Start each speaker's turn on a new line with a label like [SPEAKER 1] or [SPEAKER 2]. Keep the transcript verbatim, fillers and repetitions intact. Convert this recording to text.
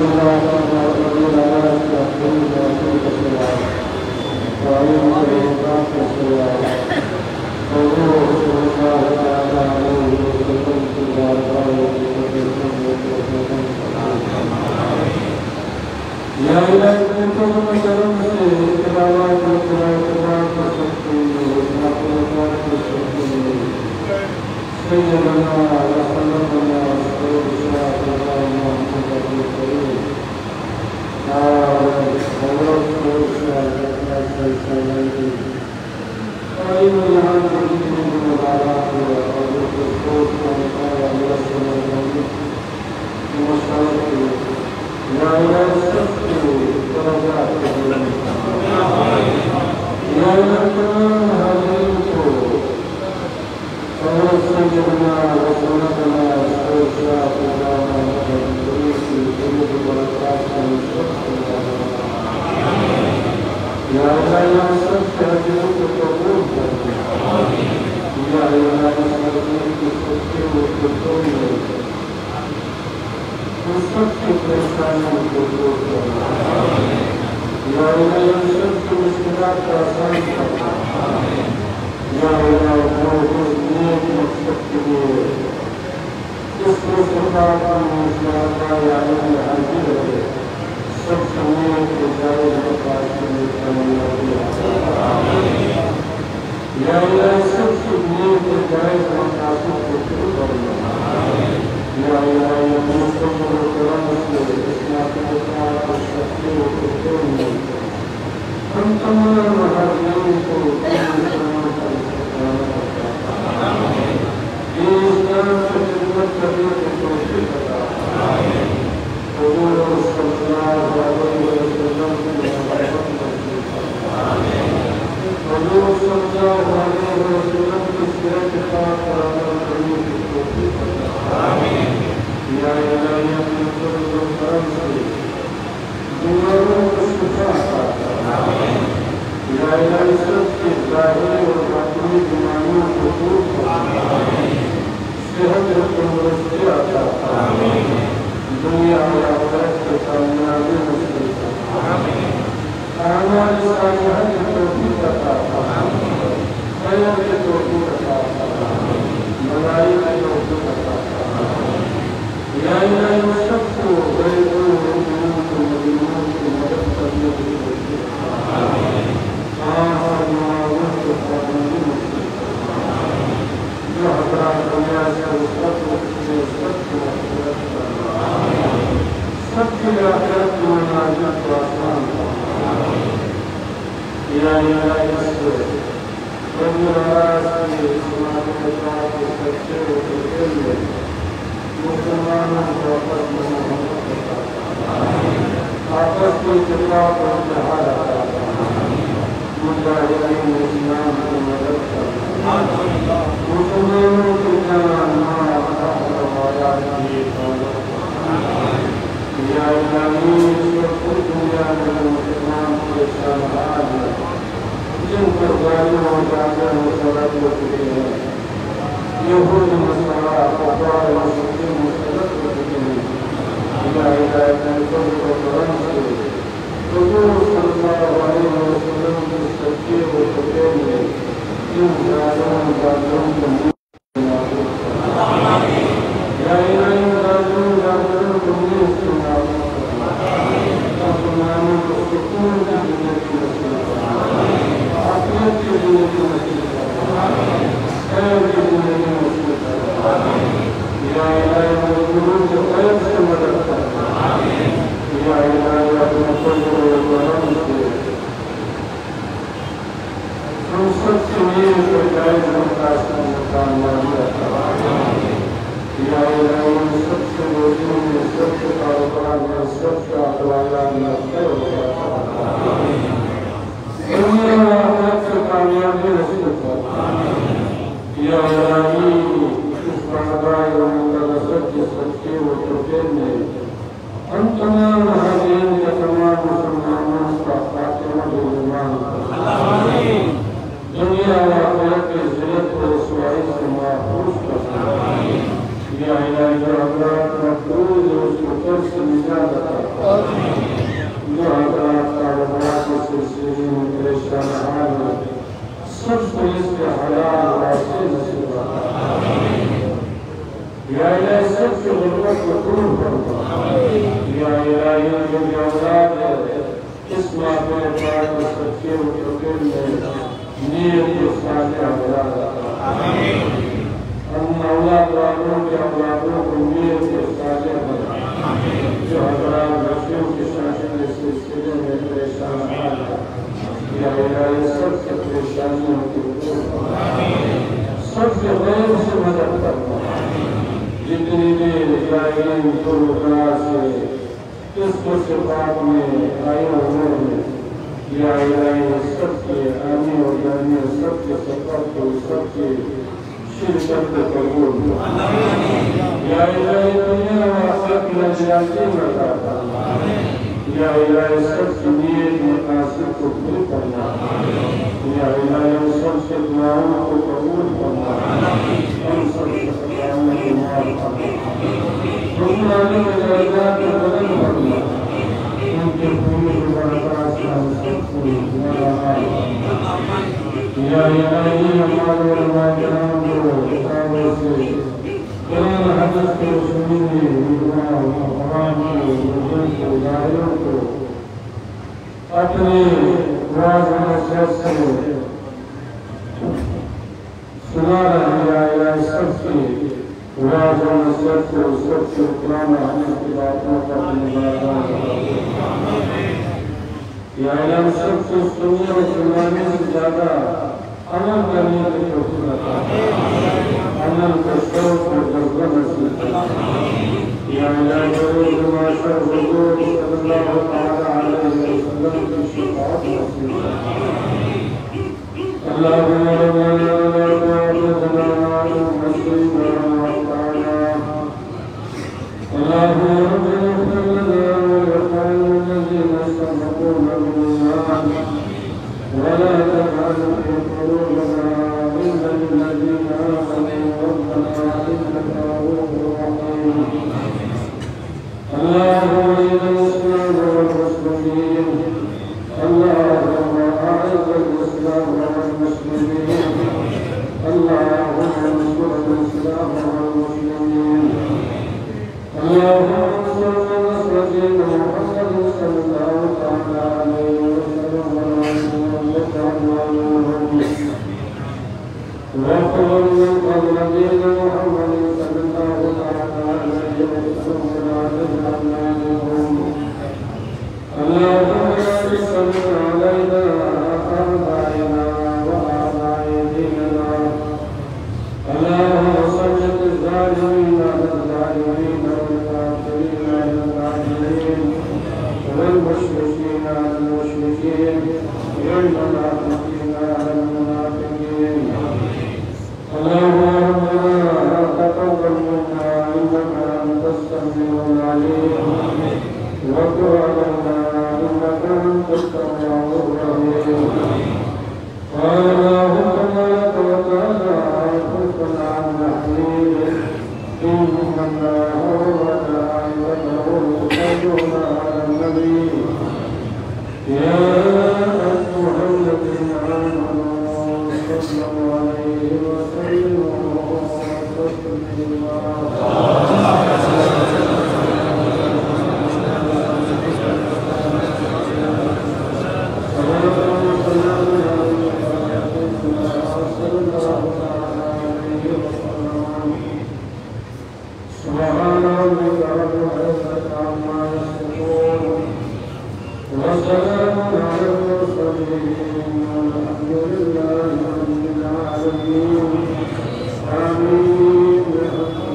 [SPEAKER 1] یا الہی رحمت مقبول اس کو کر سے نجات عطا جو حضرات کاروبار کے سلسلے میں پریشان حال ہیں سب کو اس کے حلال راستے نصیب فرما۔ یا الہی سب کی غربت کو دور فرما۔ یا الہی جو بھی اولاد ہے اس معاملے پاک و سچے و فکر میں نیت و صالحہ بنا آمین۔ ہم اولاد والوں کے اولادوں کو نیت و صالحہ بنا، جو حضرات نشوں کے شاشن کے سلسلے میں پریشان حال ہے یا الہی سب سے پریشانیوں کو دور فرما، سب سے غیر سے مدد فرما۔ جتنی دیر جائیں دور سے اس کو صفات میں آئے ہوئے ہیں یا الہی سب کے آنے اور جانے سب کے صفات کو سب کے شرکت کو قبول یا الہی دنیا و آخرت کی نجاتی عطا فرما۔ یا الہی سب کی نیک مقاصد کو پورا کرنا، یا الہی سب سے دعاؤں کو قبول کرنا، ہم سب سے خطاؤں کو معاف کرنا، حکمرانی کے درجات کو بلند کرنا، ان کے پوری برکات سے ہم سب کو دعا یا الہی ہمارے علماء کرام کو کتابوں سے قرآن حدیث کو سننے علماء قرآن کو بزرگ کو ظاہروں کو اپنے واضح نصیحت سے سنا رہے یا الہی سب کی واضح نصیحت کو سب کے قرآن حدیث کی باتوں کا مبارکہ یا الہی سب سے سننے اور سنانے سے زیادہ عمل کرنے کی توفیق عطا فرما، عمل کا شوق اور جذبہ نصیب فرما۔ یا الہی جو معاشر حضور صلی اللہ تعالی علیہ وسلم کی شفاعت نصیب فرما۔ اللہم ربنا لا تؤاخذنا إن نسينا أو أخطأنا، اللہم ربنا اغفر لنا ولإخواننا الذين سبقونا بالإيمان ولا تجعل في قلوبنا غلا للذين آمنوا ربنا إنك رؤوف رحيم۔ اللهم إنا الإسلام والمسلمين، اللهم أعز الإسلام والمسلمين، اللهم انصر الإسلام والمسلمين، اللهم انصر نصر دين محمد صلى الله تعالى عليه وسلم وقل من قبل دين محمد صلى الله تعالى عليه وسلم ولا تجعلنا منهم، اللهم لا تسلط علينا أعداءنا وأعداء ديننا، اللهم سلط الظالمين على الظالمين والكافرين على الكافرين والمشركين على المشركين والمنافقين على المنافقين، اللهم ربنا تقبل منا إنك أنت السميع العليم وتب علينا إنك أنت التواب الرحيم، قال اللهم تبارك وتعالى خلقنا عن نحميه إن الله وملائكته يصلون على النبي يا أيها الذين آمنوا صلوا عليه وسلموا تسليما۔ سبحان ربك رب العزة عما يصفون وسلام على المرسلين والحمد لله رب العالمين آمين۔